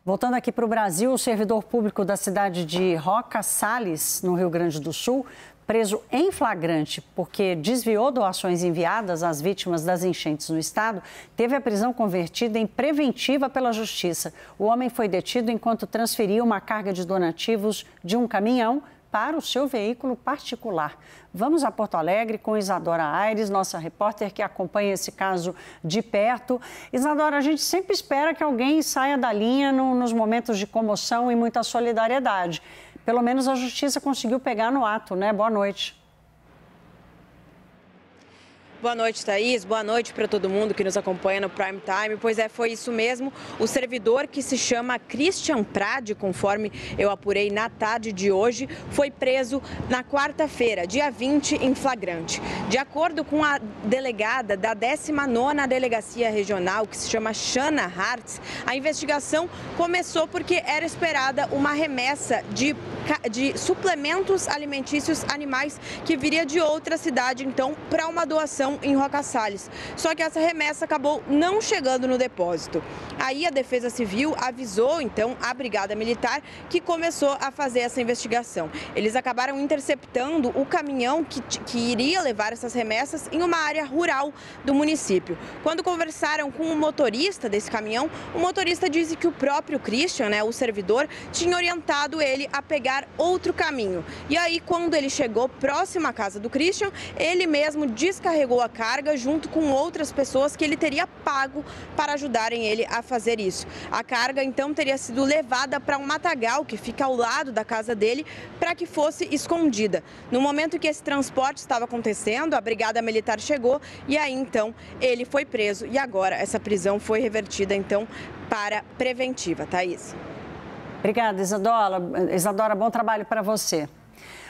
Voltando aqui para o Brasil, o servidor público da cidade de Roca Sales, no Rio Grande do Sul, preso em flagrante porque desviou doações enviadas às vítimas das enchentes no estado, teve a prisão convertida em preventiva pela Justiça. O homem foi detido enquanto transferia uma carga de donativos de um caminhão para o seu veículo particular. Vamos a Porto Alegre com Isadora Aires, nossa repórter que acompanha esse caso de perto. Isadora, a gente sempre espera que alguém saia da linha nos momentos de comoção e muita solidariedade. Pelo menos a Justiça conseguiu pegar no ato, né? Boa noite. Boa noite, Thaís. Boa noite para todo mundo que nos acompanha no Prime Time. Pois é, foi isso mesmo. O servidor, que se chama Christian Prade, conforme eu apurei na tarde de hoje, foi preso na quarta-feira, dia 20, em flagrante. De acordo com a delegada da 19ª Delegacia Regional, que se chama Shana Hartz, a investigação começou porque era esperada uma remessa de suplementos alimentícios animais que viria de outra cidade, então, para uma doação em Roca Sales. Só que essa remessa acabou não chegando no depósito. Aí a Defesa Civil avisou, então, a Brigada Militar, que começou a fazer essa investigação. Eles acabaram interceptando o caminhão que iria levar essas remessas em uma área rural do município. Quando conversaram com o motorista desse caminhão, o motorista disse que o próprio Christian, o servidor, tinha orientado ele a pegar outro caminho. E aí, quando ele chegou próximo à casa do Christian, ele mesmo descarregou a carga junto com outras pessoas que ele teria pago para ajudarem ele a fazer isso. A carga, então, teria sido levada para um matagal que fica ao lado da casa dele para que fosse escondida. No momento que esse transporte estava acontecendo, a Brigada Militar chegou e aí, então, ele foi preso e agora essa prisão foi revertida, então, para preventiva. Thaís. Obrigada, Isadora. Isadora, bom trabalho para você.